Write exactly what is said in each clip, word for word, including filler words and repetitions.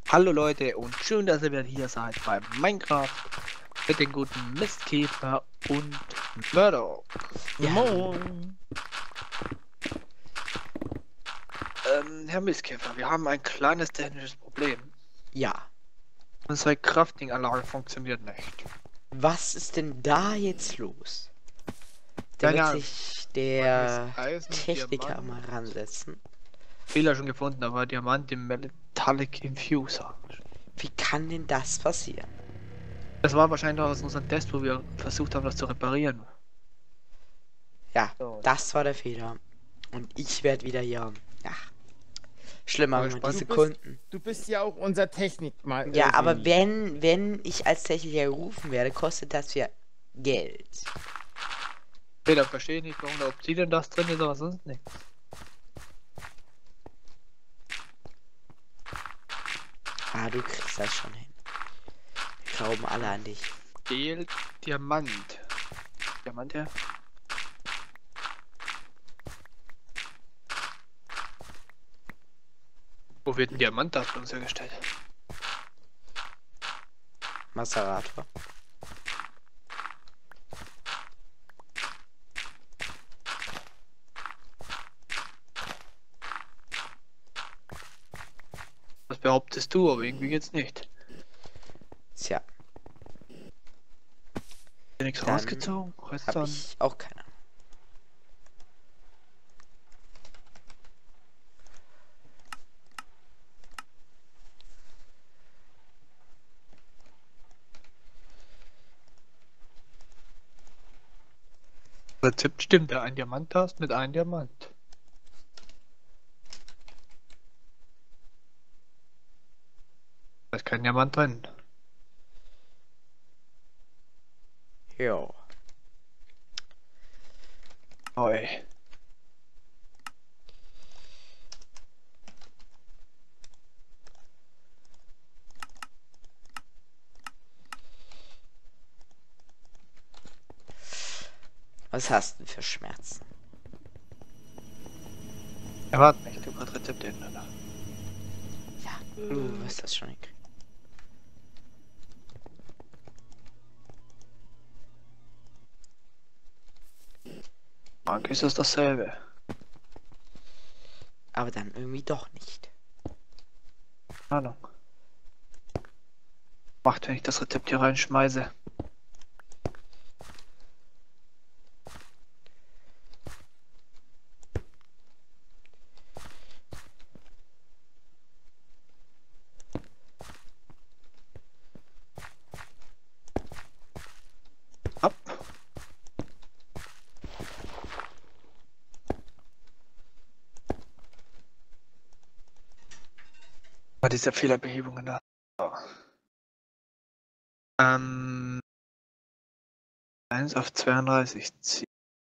Hallo Leute und schön, dass ihr wieder hier seid bei Minecraft mit den guten Mistkäfer und Murdoch. Ja. Moin. Ähm, Herr Mistkäfer, wir haben ein kleines technisches Problem. Ja. Unsere Crafting-Anlage funktioniert nicht. Was ist denn da jetzt los? Da Keine wird Ahnung. sich der Eisen, Techniker Diamant. mal ransetzen. Fehler schon gefunden, aber Diamant im Metallic Infuser. Wie kann denn das passieren? Das war wahrscheinlich aus unserem Test, wo wir versucht haben, das zu reparieren. Ja, So. das war der Fehler. Und ich werde wieder hier. Ja. Schlimmer, wenn man gespannt. diese Du bist- Kunden. Du bist ja auch unser Technik mal. Ja, äh, aber Genie. wenn, wenn ich als Techniker gerufen werde, kostet das ja Geld. Okay, dann verstehe ich nicht, warum da Obsidian das drin ist, aber sonst nichts. Ah, du kriegst das schon hin. Wir glauben alle an dich. Fehlt Diamant. Diamant her? Wo wird ein Diamant das bei uns hergestellt? Maserator. Was behauptest du, aber irgendwie geht's nicht. Tja, Ist nichts Dann rausgezogen? Jetzt habe dann. ich auch keine. Rezept stimmt, der ein Diamant hast mit einem Diamant. Da ist kein Diamant drin. Jo. Oi. Was hast du denn für Schmerzen? Er warte nicht, du kannst Rezept ändern. Ja, du wirst das schon hinkriegen. Mark, ist das dasselbe? Aber dann irgendwie doch nicht. Keine Ahnung. Macht, wenn ich das Rezept hier reinschmeiße. Ab. Bei dieser Fehlerbehebungen da. So. Ähm. eins auf zweiunddreißig ziehen.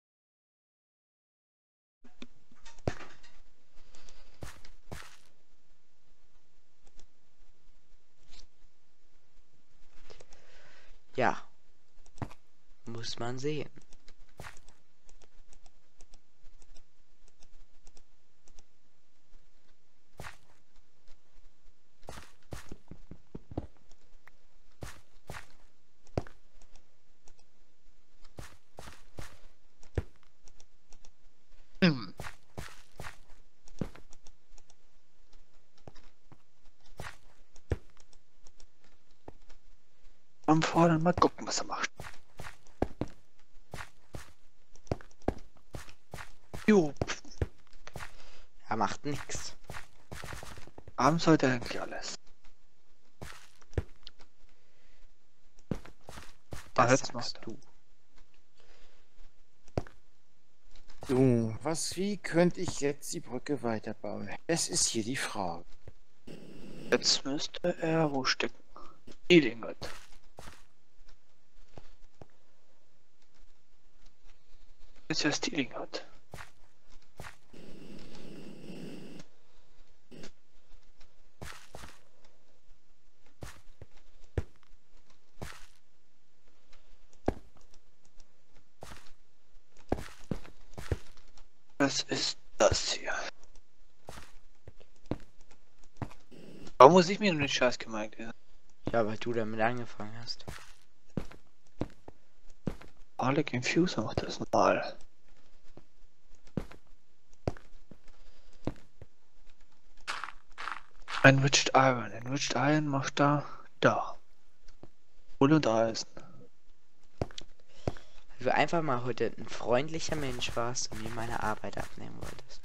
Ja. Muss man sehen. Hm. Am Fordern mal gucken, was er macht. Jo, Er macht nichts. abends sollte eigentlich alles. Ah, Das jetzt sagst macht er. du. So, was, wie könnte ich jetzt die Brücke weiterbauen? Das ist hier die Frage. Jetzt müsste er wo stecken? Elingot. Ist ja Stealingot. Was ist das hier? Warum muss ich mir nur den Scheiß gemerkt werden? Ja, weil du damit angefangen hast. Alec Infuser macht das mal. Enriched Iron. Enriched Iron macht da. Da. Kohle und Eisen. Weil du einfach mal heute ein freundlicher Mensch warst und mir meine Arbeit abnehmen wolltest.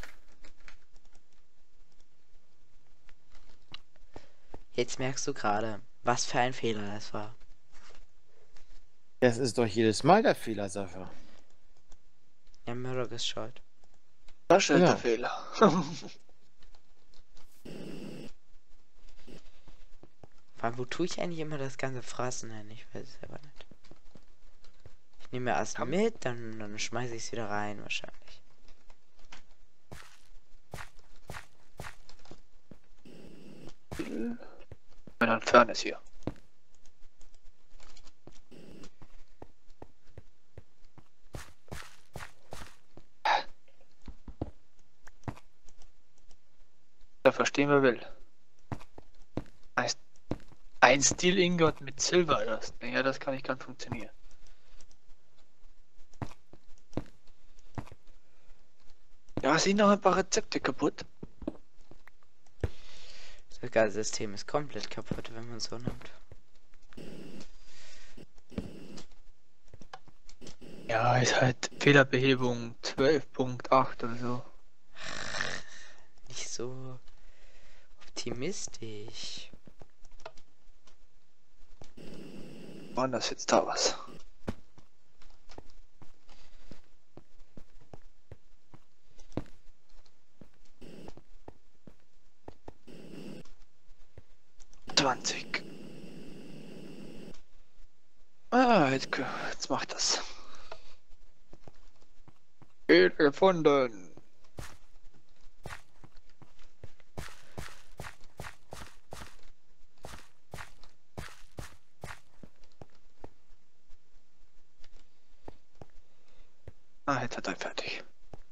Jetzt merkst du gerade, was für ein Fehler das war. Das ist doch jedes Mal der Fehler, Safa. Ja, Murdoch ist schuld. Das ist Genau. der Fehler. Vor allem, wo tue ich eigentlich immer das ganze Fraßen hin? Ich weiß es aber nicht. Ich nehme erst Komm. mit, dann, dann schmeiße ich es wieder rein wahrscheinlich. Wenn ein Fern ist hier. Da verstehen wir will. Heißt, ein Steel Ingot mit Silber, das. Ja, das kann ich ganz funktionieren. Ja, sind noch ein paar Rezepte kaputt. Das ganze System ist komplett kaputt, wenn man es so nimmt. Ja, ist halt Fehlerbehebung zwölf Punkt acht oder so. Nicht so optimistisch. War das jetzt da was? zwanzig. Ah, jetzt, jetzt macht das. Fehler gefunden. Ah, jetzt hat er fertig.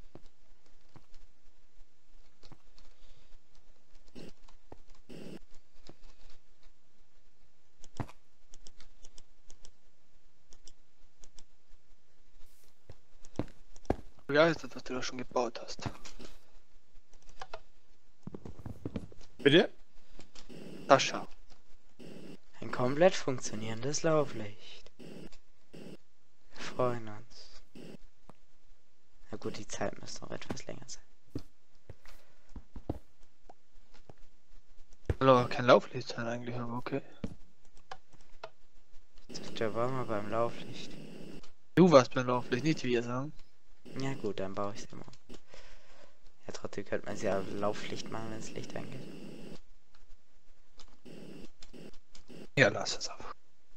Wie heißt das, was du da schon gebaut hast? Bitte? Sascha. Ein komplett funktionierendes Lauflicht. Wir freuen uns. Na gut, die Zeit müsste noch etwas länger sein. Soll aber kein Lauflicht sein eigentlich, aber okay. Da waren wir beim Lauflicht. Du warst beim Lauflicht, nicht wir sagen. Ja gut, dann baue ich es immer. Ja, trotzdem könnte man es ja Lauflicht machen, wenn es Licht angeht. Ja, lass es einfach.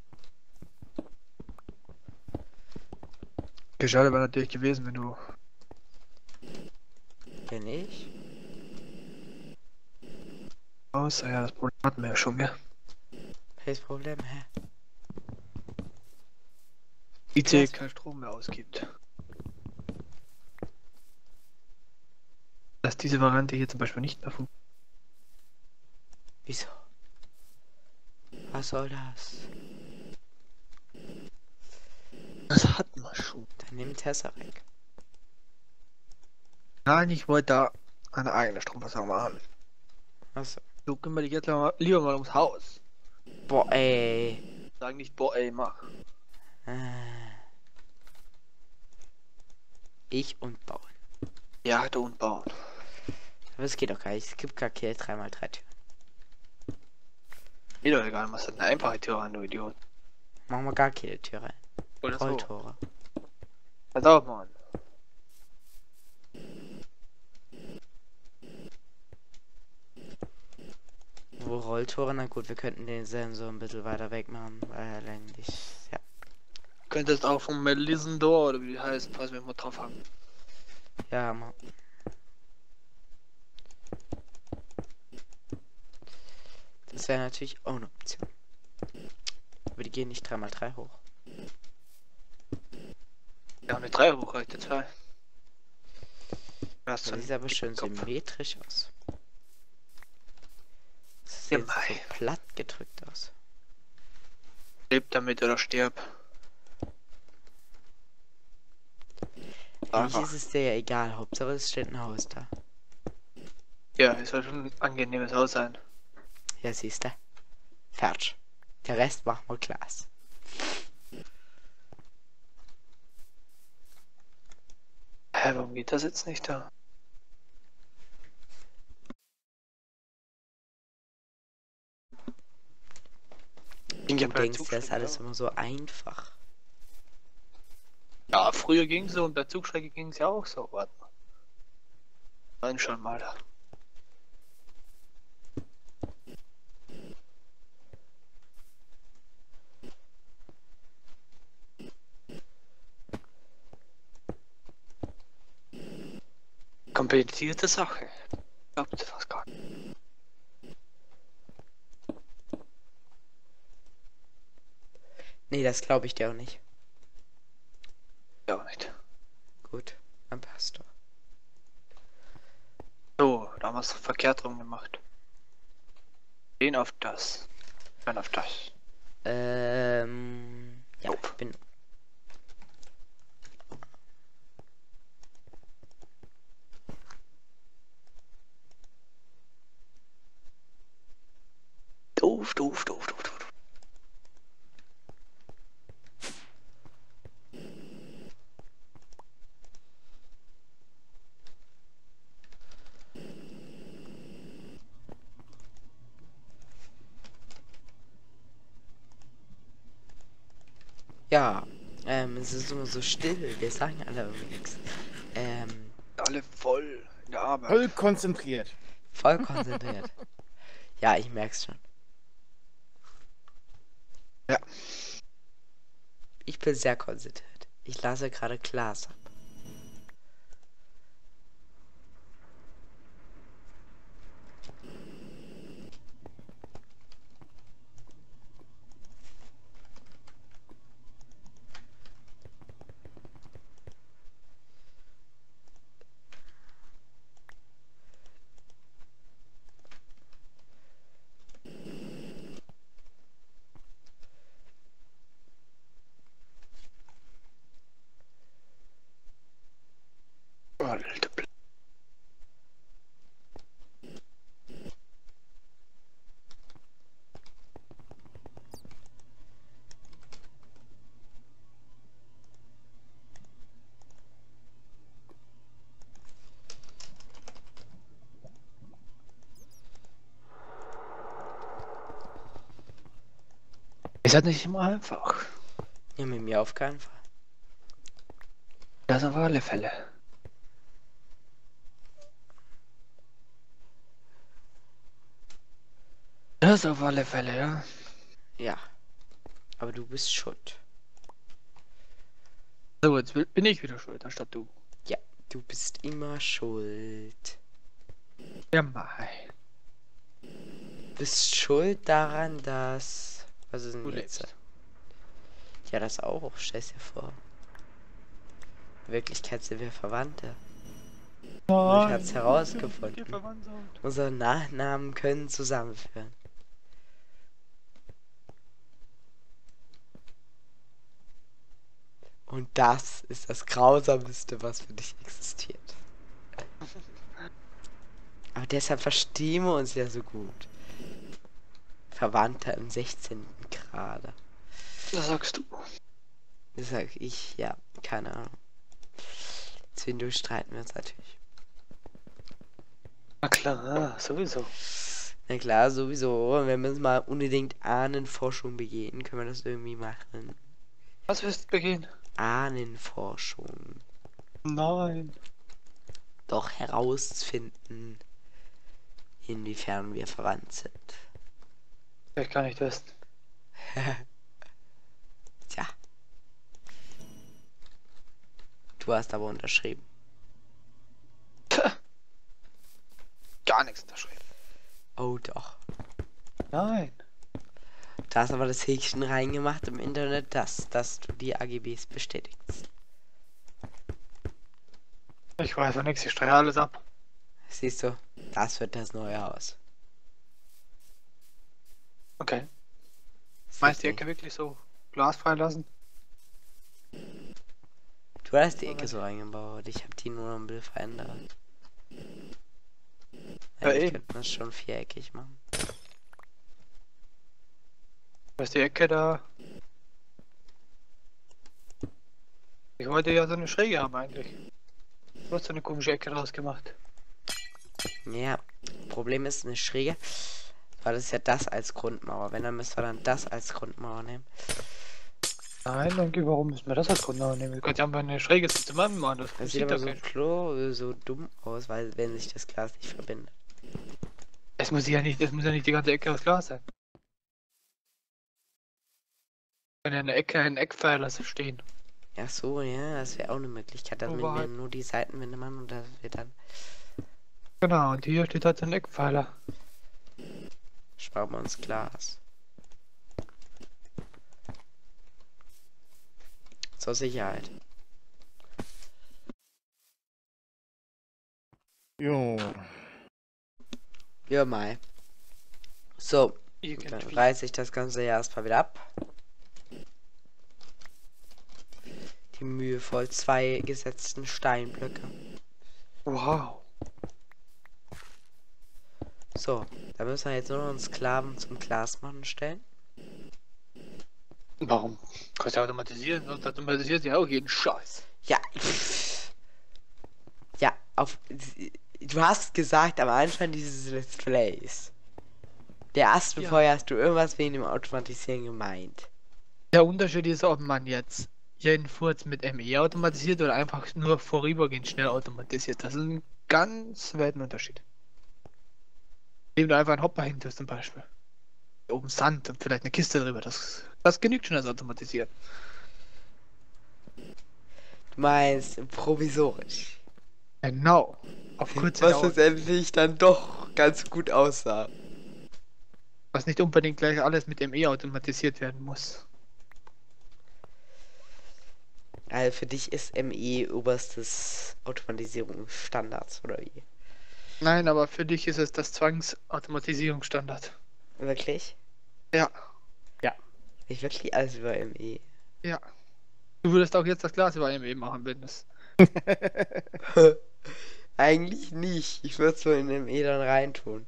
Schade wäre natürlich gewesen, wenn du... Wenn ich? Außer ja, das Problem hatten wir ja schon, gell? Welches Problem, hä? I C keinen Strom mehr ausgibt. Dass diese Variante hier zum Beispiel nicht mehr funktioniert. Wieso? Was soll das? Das hatten wir schon. Dann nimm Tessa weg. Nein, ich wollte da eine eigene Stromversorgung machen. Achso. Du kümmere dich jetzt mal, lieber mal ums Haus. Boah, ey. Sag nicht, boah, ey, mach. Äh. Ich und bauen. Ja, du und bauen. Aber es geht doch gar nicht. Es gibt gar keine drei mal drei Türen. Mir doch egal, was hat eine einfache Tür an, du Idiot. Machen wir gar keine Tür rein. Oder so. Rolltore. Pass auf, Mann. Wo Rolltore? Na gut, wir könnten den Sensor ein bisschen weiter weg machen, weil er länglich. Ja. Könntest auch vom Melisendor oder wie die heißen, falls wir mal drauf haben. Ja, mal. Das wäre natürlich auch eine Option. Aber die gehen nicht drei mal drei hoch. Ja, mit drei hoch reicht jetzt zwei. Das Das sieht aber schön symmetrisch aus. Das sieht Ja, so mei. platt gedrückt aus. Leb damit oder stirb. Eigentlich Einfach. ist es dir ja egal, Hauptsache es steht ein Haus da. Ja, es soll schon ein angenehmes Haus sein. Ja, siehst du. Fertig. Der Rest machen wir Glas. Hä, warum geht das jetzt nicht da? Ging ja Du bei der denkst, das ist Zugstrecke alles auch. immer so einfach. Ja, früher ging es so und bei Zugstrecke ging es ja auch so. Warte mal. Nein, schon mal da. Komplizierte Sache. Glaubt ihr das gar nicht? Nee, das glaube ich dir auch nicht. Ja, auch nicht. Gut, dann passt doch. So, da haben wir es verkehrt rum gemacht. Den auf das. Dann auf das. Ähm. Ja, Nope. ich bin. Doof, doof, doof, doof, doof. Ja, ähm, es ist immer so still. Wir sagen alle irgendwie nichts. Ähm, Alle voll in der Arbeit. Voll konzentriert. voll konzentriert. Ja, ich merk's schon. Ja. Ich bin sehr konzentriert. Ich lasse gerade Glas ab. Alter Bl- Ist halt nicht immer einfach. Ja, mit mir auf keinen Fall. Das auf alle Fälle. Das auf alle Fälle, ja. Ja. Aber du bist schuld. So, jetzt will- bin ich wieder schuld, anstatt du. Ja, du bist immer schuld. Ja, mei. Du bist schuld daran, dass. Was ist denn Du jetzt? lebst. Ja, das auch. Stell's dir vor. In Wirklichkeit sind wir Verwandte. Und ich hab's herausgefunden. Unsere Nachnamen können zusammenführen. Und das ist das Grausamste, was für dich existiert. Aber deshalb verstehen wir uns ja so gut. Verwandter im sechzehnten Grade. Das sagst du. Das sag ich, ja, keine Ahnung. Zwischendurch streiten wir uns natürlich. Na klar, sowieso. Na klar, sowieso. Wenn wir uns mal unbedingt Ahnenforschung begehen, können wir das irgendwie machen. Was willst du begehen? Ahnenforschung. Nein. Doch herausfinden, inwiefern wir verwandt sind. Ich kann nicht wissen. Tja. Du hast aber unterschrieben. Gar nichts unterschrieben. Oh doch. Nein. Da hast aber das Häkchen reingemacht im Internet, dass, dass du die A G Bs bestätigst. Ich weiß von nichts, ich streiche alles ab. Siehst du, das wird das neue Haus. Okay. Meinst du die Ecke wirklich so glasfrei lassen? Du hast die Ecke so eingebaut. Ich habe die nur noch ein bisschen verändert. Ja, Eigentlich eben. könnte man es schon viereckig machen. Was die Ecke da. Ich wollte ja so eine Schräge haben eigentlich. Du hast so eine komische Ecke draus gemacht. Ja, Problem ist eine Schräge. Weil das ist ja das als Grundmauer. Wenn, dann müssen wir dann das als Grundmauer nehmen. Nein, danke, warum müssen wir das als Grundmauer nehmen? Wir können ja einfach eine Schräge zusammen machen. Das, Das sieht sieht aber doch so kein. klar, so dumm aus, weil wenn sich das Glas nicht verbindet. Es muss ja nicht, es muss ja nicht die ganze Ecke aus Glas sein. Wenn ja eine Ecke ein Eckpfeiler stehen. Ja so, ja, das wäre auch eine Möglichkeit, damit Aber wir halt- nur die Seitenwände machen und dass wir dann Genau, und hier steht halt so ein Eckpfeiler. sparen wir uns Glas. Zur Sicherheit. Jo. Ja, mal. So, dann Irgendwie. reiße ich das Ganze ja erstmal wieder ab. Die mühevoll zwei gesetzten Steinblöcke. Wow. So, da müssen wir jetzt nur noch einen Sklaven zum Glasmachen stellen. Warum? Kannst du automatisieren, sonst automatisiert ja auch jeden Scheiß. Ja. Ja, auf. Du hast gesagt am Anfang dieses Let's Plays. Der ersten Ja. Folge hast du irgendwas wegen dem Automatisieren gemeint. Der Unterschied ist, ob man jetzt jeden Furz mit M E automatisiert oder einfach nur vorübergehend schnell automatisiert. Das ist ein ganz weiten Unterschied. Indem du einfach einen Hopper hin tust zum Beispiel. Oben Sand und vielleicht eine Kiste drüber. Das, das genügt schon als automatisiert. Du meinst provisorisch. Genau. Auf kurze Was Dauer. letztendlich dann doch ganz gut aussah. Was nicht unbedingt gleich alles mit M E automatisiert werden muss. Also für dich ist M E oberstes Automatisierungsstandards, oder wie? Nein, aber für dich ist es das Zwangsautomatisierungsstandard. Wirklich? Ja. Nicht wirklich alles über M E. Ja. Du würdest auch jetzt das Glas über M E machen, wenn es. Eigentlich nicht. Ich würde es nur in M E dann reintun.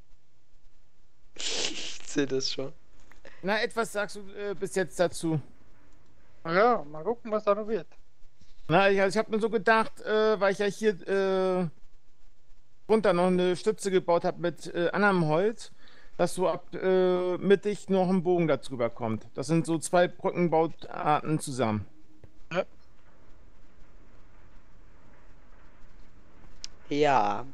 Ich sehe das schon. Na, etwas sagst du äh, bis jetzt dazu? Ja, mal gucken, was da noch wird. Na, ich, also ich habe mir so gedacht, äh, weil ich ja hier äh, runter noch eine Stütze gebaut habe mit äh, anderem Holz, dass so ab äh, mittig noch ein Bogen darüber kommt. Das sind so zwei Brückenbauarten zusammen. Ja. Ja.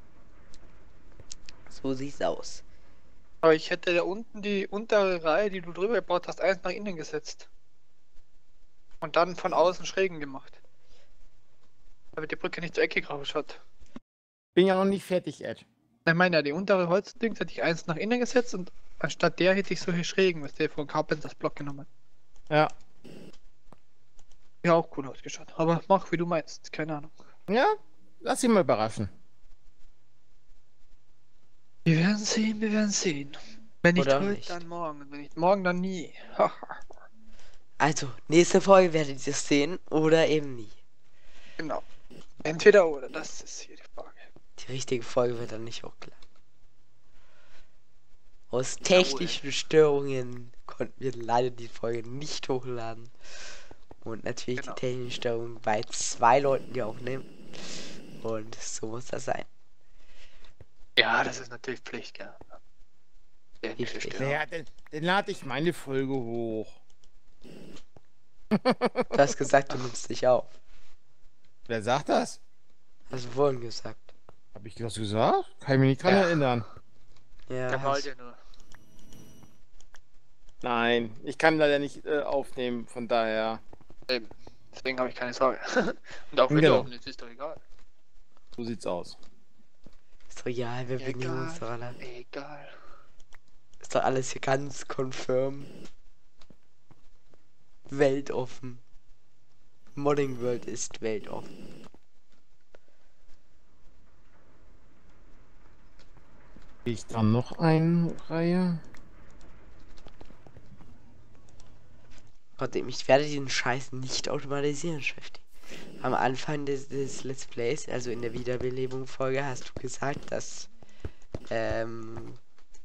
So sieht's aus. Aber ich hätte da unten die untere Reihe, die du drüber gebaut hast, eins nach innen gesetzt. Und dann von außen schrägen gemacht. Damit die Brücke nicht so eckig ausschaut. Bin ja noch nicht fertig, Ed. Ich meine ja, die untere Holzdings hätte ich eins nach innen gesetzt und anstatt der hätte ich solche schrägen, was der von Carpenters Block genommen. Ja. Ja, auch cool ausgeschaut. Aber mach wie du meinst, keine Ahnung. Ja, lass dich mal überraschen. Wir werden sehen, wir werden sehen. Wenn nicht Oder heute, nicht. dann morgen. Und wenn nicht morgen, dann nie. Also, nächste Folge werdet ihr es sehen oder eben nie. Genau. Entweder oder, das ist hier die Frage. Die richtige Folge wird dann nicht hochgeladen. Aus technischen Störungen konnten wir leider die Folge nicht hochladen. Und natürlich Genau. die technischen Störungen bei zwei Leuten, die aufnehmen. Und so muss das sein. Ja, das ist natürlich Pflicht, ja. Wie Pflicht? Naja, dann, dann lade ich meine Folge hoch. Du hast gesagt, du nimmst dich auf. Wer sagt das? Hast du vorhin gesagt. Habe ich das gesagt? Kann ich mich nicht dran Ja. erinnern. Ja, Der hast, malt ja nur. Nein, ich kann leider nicht äh, aufnehmen, von daher. Eben. Deswegen habe ich keine Sorge. Und auch wenn Genau. du aufnimmst, ist doch egal. So sieht's aus. ist doch egal, wir benehmen uns doch alle. Egal. Ist doch alles hier ganz confirm. Weltoffen. Modding World ist weltoffen. Ich dann noch eine Reihe. Trotzdem, ich werde diesen Scheiß nicht automatisieren, Schwefti. Am Anfang des, des Let's Plays, also in der Wiederbelebung-Folge, hast du gesagt, dass ähm,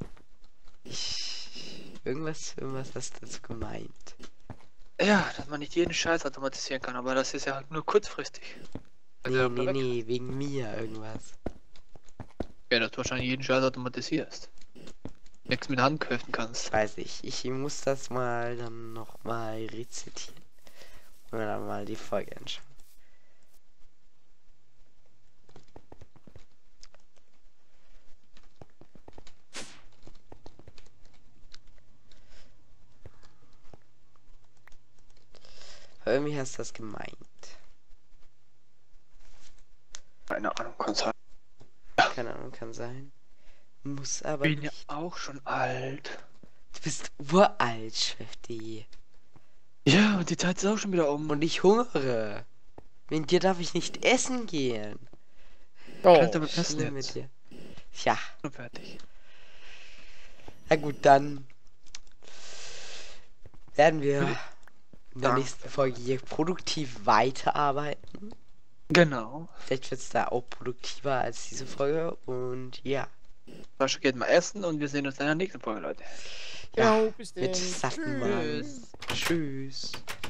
ich irgendwas, irgendwas hast du dazu gemeint. Ja, dass man nicht jeden Scheiß automatisieren kann, aber das ist ja halt nur kurzfristig. Also Nee, nee, nee, wegen mir irgendwas. Ja, dass du wahrscheinlich jeden Scheiß automatisierst. Nichts mit Hand köpfen kannst. Weiß ich, ich muss das mal dann noch mal rezitieren. Und dann mal die Folge anschauen. Irgendwie hast du das gemeint. Keine Ahnung, kann sein. Keine Ahnung, kann sein. Muss aber Ich bin nicht. ja auch schon alt. Du bist uralt, Schwefti. Ja, und die Zeit ist auch schon wieder um. Und ich hungere. Mit dir darf ich nicht essen gehen. Oh, Kannst du aber essen Schlimm jetzt. mit dir. Ja. Schon fertig. Na gut, dann werden wir in der Danke. nächsten Folge hier produktiv weiterarbeiten. Genau. Vielleicht wird es da auch produktiver als diese Folge. Und ja. Sascha geht mal essen und wir sehen uns in der nächsten Folge, Leute. Ja, Genau, bis mit dann. satten Magen. Tschüss. Tschüss.